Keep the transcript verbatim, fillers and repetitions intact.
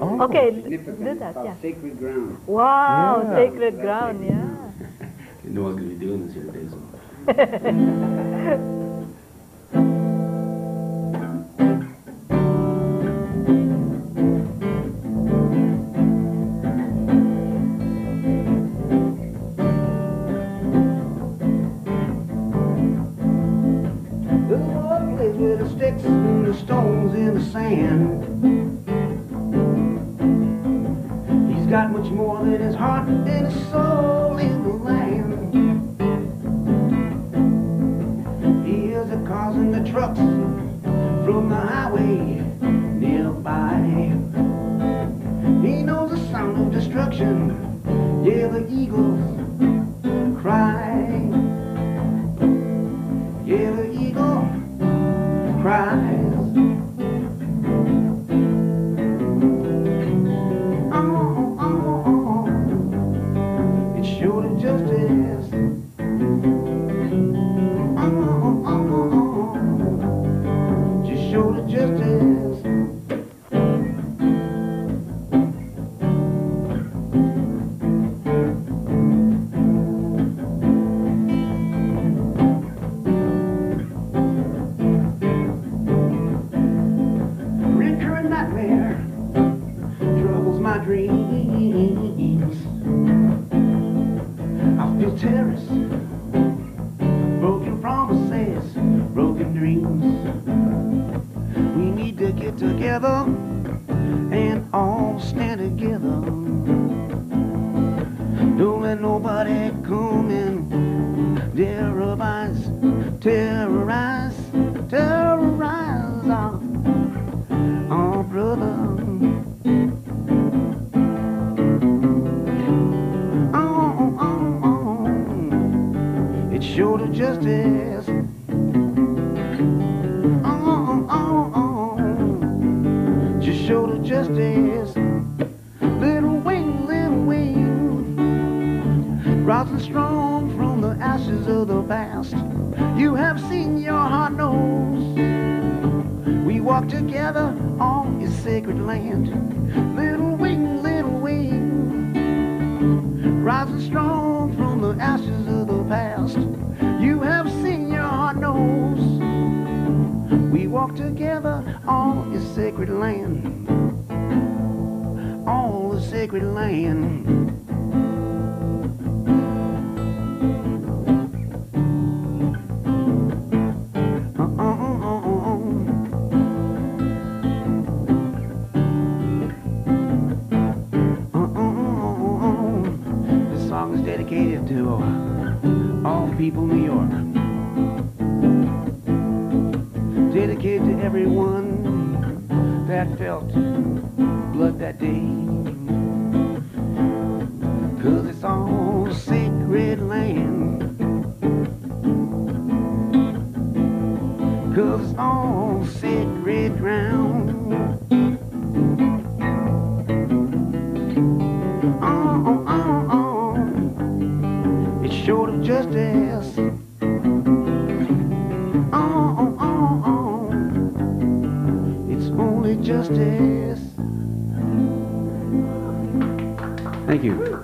Oh. Okay, Significant. do It's that, called yeah. Sacred Ground. Wow, Yeah. sacred That's ground, sacred yeah. You know I was going to be doing this here today, so. The Lord plays with the sticks and the stones in the sand. He's got much more than his heart and his soul in the land. He hears the cars and the trucks from the highway nearby. He knows the sound of destruction. Yeah, the eagles cry. Yeah, the eagle cries. Oh, oh, oh. It's sure to justice. Oh, oh, oh, oh. Just sure to justice. Nightmare troubles my dreams. I feel terrors, broken promises, broken dreams. We need to get together and all stand together. Don't let nobody come and terrorize, terrorize, terrorize our Oh, brother. Oh, oh, oh. It's sure to justice. Oh, oh, oh. Just sure to justice. Little wing, little wing, rising strong from the ashes of the past. You have seen, your heart knows. We walk together on His sacred land. Little wing, little wing, rising strong from the ashes of the past. You have seen, your heart knows. We walk together on His sacred land. On the sacred land. Dedicated to all people in New York. Dedicated to everyone that felt blood that day. 'Cause it's all sacred land. 'Cause it's all sacred ground. Oh, oh, oh. Short of justice. Oh, oh, oh, oh. It's only justice. Thank you.